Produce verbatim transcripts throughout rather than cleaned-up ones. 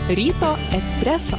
Ryto espreso.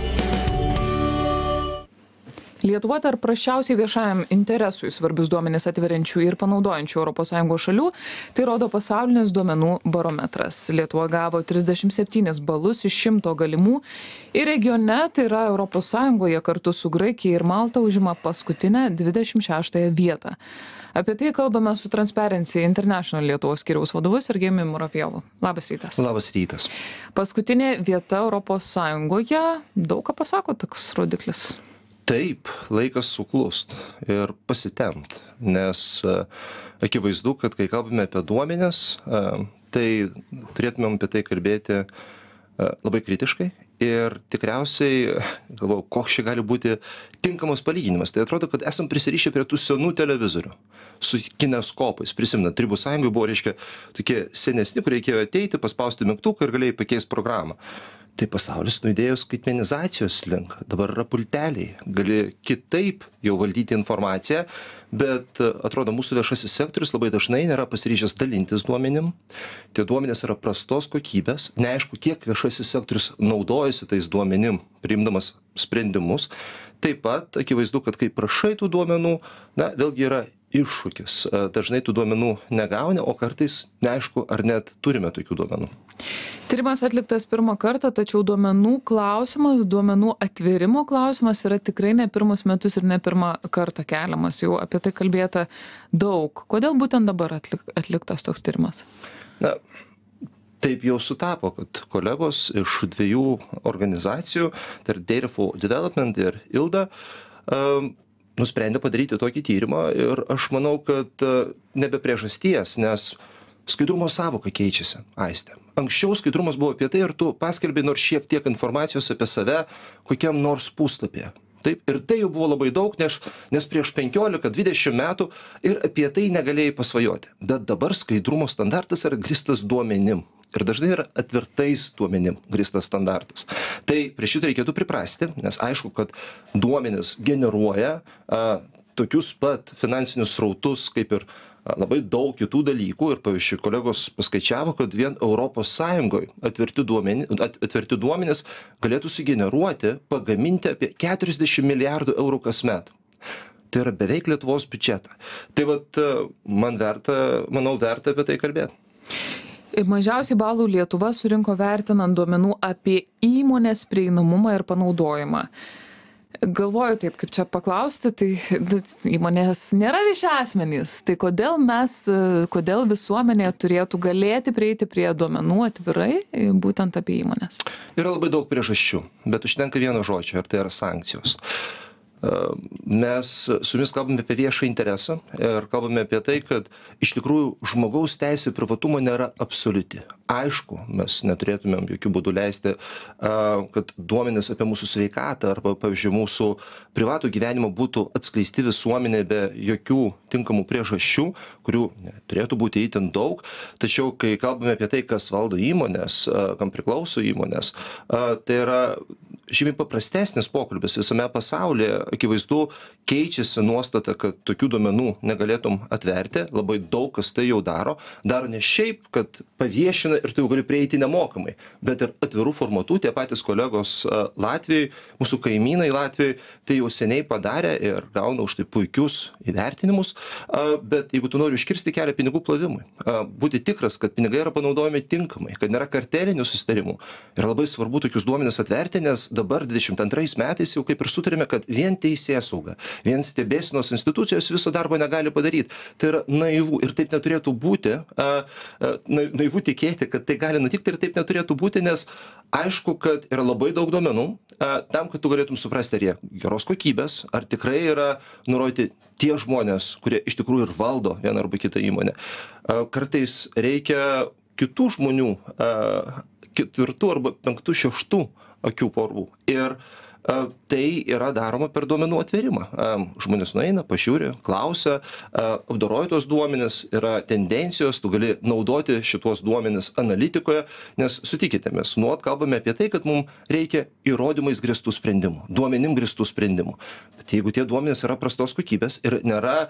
Lietuva tarp prasčiausiai viešajam interesui svarbius duomenis atveriančių ir panaudojančių Europos Sąjungos šalių, tai rodo pasaulinis duomenų barometras. Lietuva gavo trisdešimt septynis balus iš šimto galimų ir regione, tai yra Europos Sąjungoje kartu su Graikija ir Malta, užima paskutinę dvidešimt šeštąją vietą. Apie tai kalbame su Transparency International Lietuvos skyriaus vadovu Sergejumi Muravjovu. Labas rytas. Labas rytas. Paskutinė vieta Europos Sąjungoje, daug ką pasako toks rodiklis. Taip, laikas suklust ir pasitempt, nes a, akivaizdu, kad kai kalbame apie duomenis, a, tai turėtumėm apie tai kalbėti a, labai kritiškai ir tikriausiai, galvoju, koks čia gali būti tinkamas palyginimas. Tai atrodo, kad esam prisirišę prie tų senų televizorių su kineskopais. Prisimena, Tarybų Sąjungoje buvo, reiškia, tokie senesni, kur reikėjo ateiti, paspausti mygtuką ir galėjai pakeisti programą. Tai pasaulis nuidėjo skaitmenizacijos link. Dabar yra pulteliai. Gali kitaip jau valdyti informaciją, bet atrodo, mūsų viešasis sektorius labai dažnai nėra pasiryžęs dalintis duomenim. Tie duomenys yra prastos kokybės. Neaišku, kiek viešasis sektorius naudojasi tais duomenim, priimdamas sprendimus. Taip pat akivaizdu, kad kai prašai tų duomenų, na, vėlgi yra iššūkis. Dažnai tų duomenų negauni, o kartais neaišku, ar net turime tokių duomenų. Tyrimas atliktas pirmą kartą, tačiau duomenų klausimas, duomenų atvirimo klausimas yra tikrai ne pirmus metus ir ne pirmą kartą keliamas. Jau apie tai kalbėta daug. Kodėl būtent dabar atlik, atliktas toks tyrimas? Na, taip jau sutapo, kad kolegos iš dviejų organizacijų, tai yra Data for Development ir ILDA, um, nusprendė padaryti tokį tyrimą ir aš manau, kad uh, nebe priežasties, nes skaidrumo sąvoka keičiasi, Aiste. Anksčiau skaidrumas buvo apie tai, ar tu paskelbė nors šiek tiek informacijos apie save kokiam nors puslapyje. Taip, ir tai jau buvo labai daug, nes, nes prieš penkiolika dvidešimt metų ir apie tai negalėjai pasvajoti. Bet dabar skaidrumo standartas yra grįstas duomenim. Ir dažnai yra atvirtais duomenim grįstas standartas. Tai prie šito reikėtų priprasti, nes aišku, kad duomenis generuoja a, tokius pat finansinius srautus, kaip ir a, labai daug kitų dalykų. Ir pavyzdžiui, kolegos paskaičiavo, kad vien Europos Sąjungoje atverti duomenys, at, atverti duomenys galėtų sugeneruoti, pagaminti apie keturiasdešimt milijardų eurų kasmet. Tai yra beveik Lietuvos biudžetą. Tai vat, man verta, manau, verta apie tai kalbėti. Mažiausiai balų Lietuva surinko vertinant duomenų apie įmonės prieinamumą ir panaudojimą. Galvoju taip, kaip čia paklausti, tai įmonės nėra vieši asmenys. Tai kodėl mes, kodėl visuomenė turėtų galėti prieiti prie duomenų atvirai, būtent apie įmonės? Yra labai daug priežasčių, bet užtenka vieno žodžio, ir tai yra sankcijos. Mes su jumis kalbame apie viešą interesą ir kalbame apie tai, kad iš tikrųjų žmogaus teisė privatumo nėra absoliuti. Aišku, mes neturėtumėm jokių būdų leisti, kad duomenys apie mūsų sveikatą arba, pavyzdžiui, mūsų privatų gyvenimą būtų atskleisti visuomenė be jokių tinkamų priežasčių, kurių turėtų būti itin daug. Tačiau, kai kalbame apie tai, kas valdo įmonės, kam priklauso įmonės, tai yra žymiai paprastesnis pokalbis visame pasaulyje. Akivaizdu, keičiasi nuostata, kad tokių duomenų negalėtum atverti. Labai daug kas tai jau daro. Daro ne šiaip, kad paviešina ir tai jau gali prieiti nemokamai, bet ir atvirų formatų. Tie patys kolegos Latvijai, mūsų kaimynai Latvijai, tai jau seniai padarė ir gauna už tai puikius įvertinimus. Bet jeigu tu nori užkirsti kelią pinigų plovimui, būti tikras, kad pinigai yra panaudojami tinkamai, kad nėra kartelinių susitarimų, yra labai svarbu tokius duomenis atverti, nes dabar dvidešimt antrais metais jau kaip ir sutarėme, kad vien teisėsauga, vien stebėsenos institucijos viso darbo negali padaryti. Tai yra naivu ir taip neturėtų būti, a, a, naivu tikėti, kad tai gali nutikti ir taip neturėtų būti, nes aišku, kad yra labai daug duomenų, a, tam, kad tu galėtum suprasti, ar jie geros kokybės, ar tikrai yra nurodyti tie žmonės, kurie iš tikrųjų ir valdo vieną arba kitą įmonę. A, kartais reikia kitų žmonių, a, ketvirtų arba penktų, šeštų akių porvų. Ir a, tai yra daroma per duomenų atvėrimą. A, žmonės nueina, pažiūri, klausia, a, apdoroja tos duomenis, yra tendencijos, tu gali naudoti šitos duomenis analitikoje, nes sutikite, mes nuot kalbame apie tai, kad mums reikia įrodymais grįstų sprendimų, duomenim grįstų sprendimų. Bet jeigu tie duomenys yra prastos kokybės ir nėra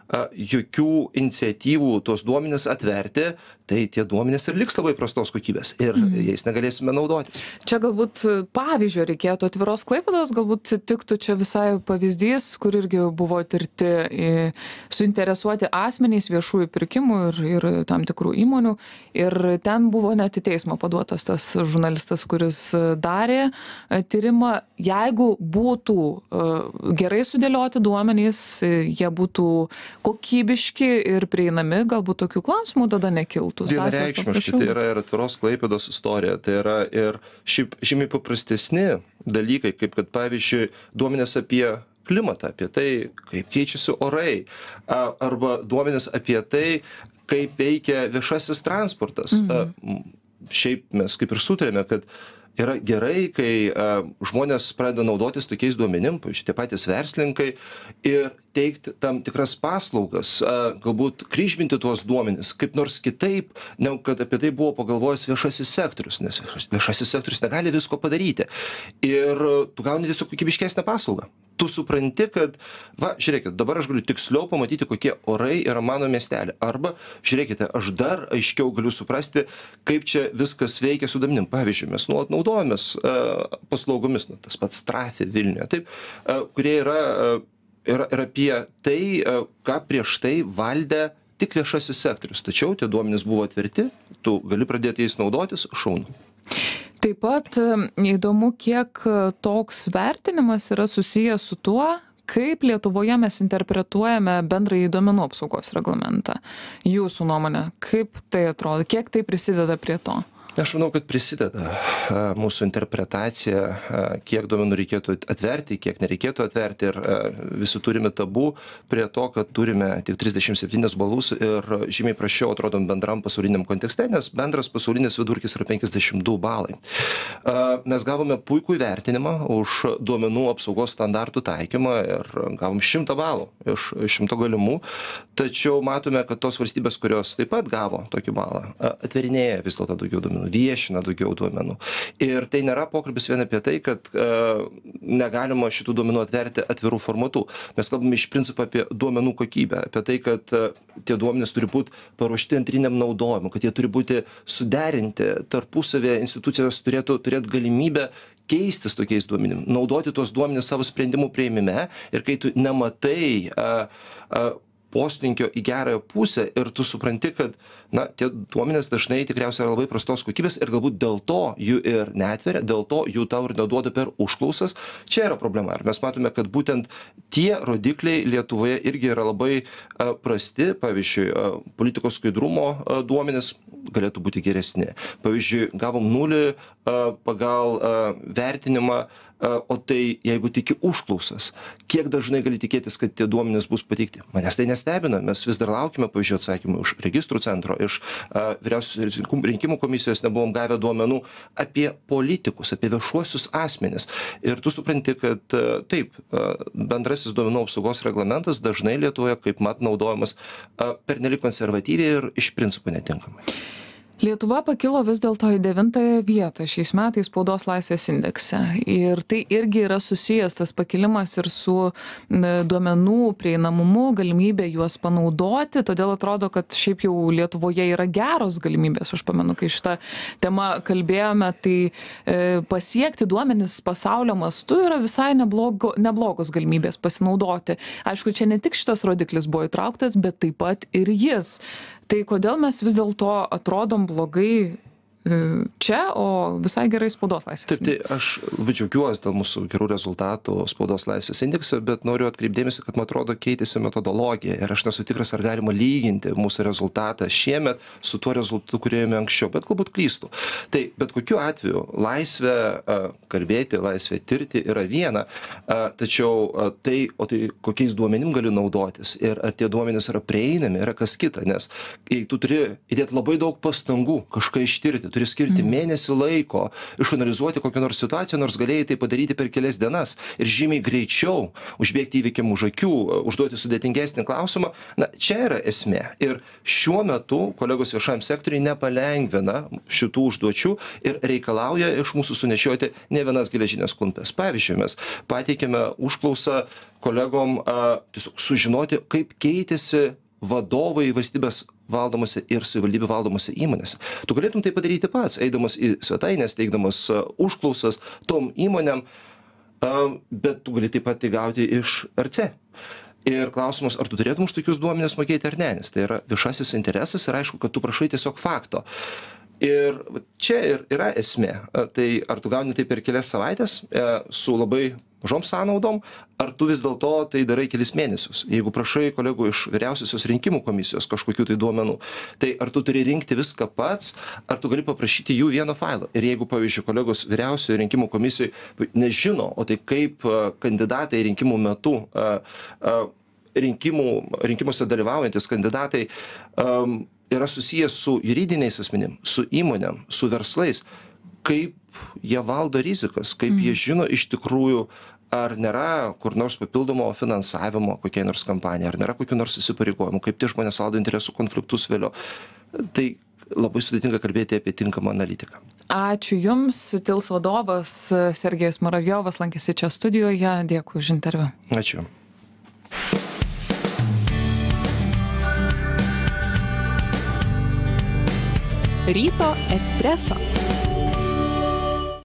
jokių iniciatyvų tuos duomenis atverti, tai tie duomenys ir liks labai prastos kokybės ir mm. jais negalėsime naudotis. Čia galbūt pavyzdžio reikėtų atviros Klaipėdos, galbūt tiktų čia visai pavyzdys, kur irgi buvo tirti suinteresuoti asmenys viešųjų pirkimų ir, ir tam tikrų įmonių. Ir ten buvo net į teismą paduotas tas žurnalistas, kuris darė tyrimą. Jeigu būtų gerai sudėlioti duomenys, jie būtų kokybiški ir prieinami, galbūt tokių klausimų tada nekiltų. Vienareikšmiškai tai yra ir atviros Klaipėdos istorija, tai yra ir šiaip žymiai paprastesni dalykai, kaip kad pavyzdžiui duomenys apie klimatą, apie tai, kaip keičiasi orai, arba duomenys apie tai, kaip veikia viešasis transportas. Mhm. Šiaip mes kaip ir sutarėme, kad yra gerai, kai a, žmonės pradeda naudotis tokiais duomenim, pavyzdžiui, tie patys verslininkai, ir teikti tam tikras paslaugas, a, galbūt kryžminti tuos duomenis, kaip nors kitaip, negu kad apie tai buvo pagalvojęs viešasis sektorius, nes viešasis sektorius negali visko padaryti. Ir tu gauni tiesiog kokybiškesnę paslaugą. Tu supranti, kad, va, žiūrėkit, dabar aš galiu tiksliau pamatyti, kokie orai yra mano miestelė. Arba, žiūrėkite, aš dar aiškiau galiu suprasti, kaip čia viskas veikia su duomenim. Pavyzdžiui, mes nuolat naudojamės uh, paslaugomis, nu, tas pats Trafi Vilniuje, taip, uh, kurie yra, uh, yra, yra apie tai, uh, ką prieš tai valdė tik viešasis sektorius. Tačiau tie duomenys buvo atverti, tu gali pradėti jais naudotis, šaunu. Taip pat įdomu, kiek toks vertinimas yra susijęs su tuo, kaip Lietuvoje mes interpretuojame bendrąjį duomenų apsaugos reglamentą. Jūsų nuomonė, kaip tai atrodo, kiek tai prisideda prie to? Aš manau, kad prisideda mūsų interpretacija, kiek duomenų reikėtų atverti, kiek nereikėtų atverti, ir visi turime tabų prie to, kad turime tik trisdešimt septynis balus ir žymiai prašiau atrodom bendram pasauliniam kontekste, nes bendras pasaulinis vidurkis yra penkiasdešimt du balai. Mes gavome puikų įvertinimą už duomenų apsaugos standartų taikymą ir gavom šimtą balų iš šimto galimų, tačiau matome, kad tos valstybės, kurios taip pat gavo tokį balą, atverinėja vis dėlto daugiau duomenų, viešina daugiau duomenų. Ir tai nėra pokalbis vien apie tai, kad e, negalima šitų duomenų atverti atvirų formatų. Mes kalbame iš principo apie duomenų kokybę, apie tai, kad e, tie duomenys turi būti paruošti antriniam naudojimui, kad jie turi būti suderinti tarpusavėje, institucijos turėtų turėti galimybę keistis tokiais duomenim, naudoti tuos duomenis savo sprendimų priėmime, ir kai tu nematai a, a, poslinkio į gerąją pusę ir tu supranti, kad na, tie duomenys dažnai tikriausiai yra labai prastos kokybės ir galbūt dėl to jų ir neatveria, dėl to jų tau ir neduoda per užklausas, čia yra problema. Ir mes matome, kad būtent tie rodikliai Lietuvoje irgi yra labai a, prasti, pavyzdžiui, a, politikos skaidrumo a, duomenys galėtų būti geresni. Pavyzdžiui, gavom nulį a, pagal a, vertinimą, o tai jeigu tiki užklausas, kiek dažnai gali tikėtis, kad tie duomenys bus pateikti? Manęs tai nestebina, mes vis dar laukime, pavyzdžiui, atsakymų iš registrų centro, iš uh, vyriausios rinkimų komisijos nebuvom gavę duomenų apie politikus, apie viešuosius asmenis. Ir tu supranti, kad uh, taip, uh, bendrasis duomenų apsaugos reglamentas dažnai Lietuvoje, kaip mat, naudojamas uh, pernelyg konservatyviai ir iš principo netinkamai. Lietuva pakilo vis dėlto į devintąją vietą šiais metais spaudos laisvės indekse. Ir tai irgi yra susijęs tas pakilimas ir su duomenų prieinamumu, galimybė juos panaudoti. Todėl atrodo, kad šiaip jau Lietuvoje yra geros galimybės. Aš pamenu, kai šitą temą kalbėjome, tai e, pasiekti duomenis pasaulio mastu yra visai neblogo, neblogos galimybės pasinaudoti. Aišku, čia ne tik šitas rodiklis buvo įtrauktas, bet taip pat ir jis. Tai kodėl mes vis dėlto atrodom blogai čia, o visai gerai spaudos laisvės? Taip, tai aš labai džiaugiuosi dėl mūsų gerų rezultatų spaudos laisvės indekse, bet noriu atkreipdėmėsi, kad man atrodo keitėsi metodologija ir aš nesu tikras, ar galima lyginti mūsų rezultatą šiemet su tuo rezultatu, kurį ėjome anksčiau, bet galbūt klystų. Tai bet kokiu atveju laisvė kalbėti, laisvė tirti yra viena, tačiau tai, o tai kokiais duomenim galiu naudotis ir ar tie duomenys yra prieinami, yra kas kita, nes tu turi įdėti labai daug pastangų kažką ištirti, turi turi skirti mėnesį laiko išanalizuoti kokią nors situaciją, nors galėjai tai padaryti per kelias dienas ir žymiai greičiau užbėgti įvykiam už akių, užduoti sudėtingesnį klausimą. Na, čia yra esmė. Ir šiuo metu kolegos viešajam sektoriui nepalengvina šitų užduočių ir reikalauja iš mūsų sunešioti ne vienas geležinės klumpės. Pavyzdžiui, mes pateikėme užklausą kolegom a, tiesiog sužinoti, kaip keitėsi vadovai valstybės valdomose ir savivaldybių valdomose įmonėse. Tu galėtum tai padaryti pats, eidamas į svetainės, teikdamas a, užklausas tom įmonėm, a, bet tu gali taip pat tai gauti iš R C. Ir klausimas, ar tu turėtum už tokius duomenis mokėti ar ne, nes tai yra viešasis interesas ir aišku, kad tu prašai tiesiog fakto. Ir čia ir yra esmė. Tai ar tu gauni tai per kelias savaitės e, su labai mažom sąnaudom, ar tu vis dėlto tai darai kelis mėnesius. Jeigu prašai kolegų iš vyriausiosios rinkimų komisijos kažkokių tai duomenų, tai ar tu turi rinkti viską pats, ar tu gali paprašyti jų vieno failo. Ir jeigu, pavyzdžiui, kolegos vyriausiojo rinkimų komisijoje nežino, o tai kaip kandidatai rinkimų metu, rinkimų, rinkimuose dalyvaujantis kandidatai, um, yra susijęs su juridiniais asmenim, su įmonėm, su verslais, kaip jie valdo rizikas, kaip mm. jie žino iš tikrųjų, ar nėra kur nors papildomo finansavimo kokiai nors kampanijai, ar nėra kokių nors įsipareigojimų, kaip tie žmonės valdo interesų konfliktus vėliau. Tai labai sudėtinga kalbėti apie tinkamą analitiką. Ačiū Jums, Tils vadovas Sergejus Muravjovas lankėsi čia studijoje. Dėkui už interviu. Ačiū. Ryto espreso.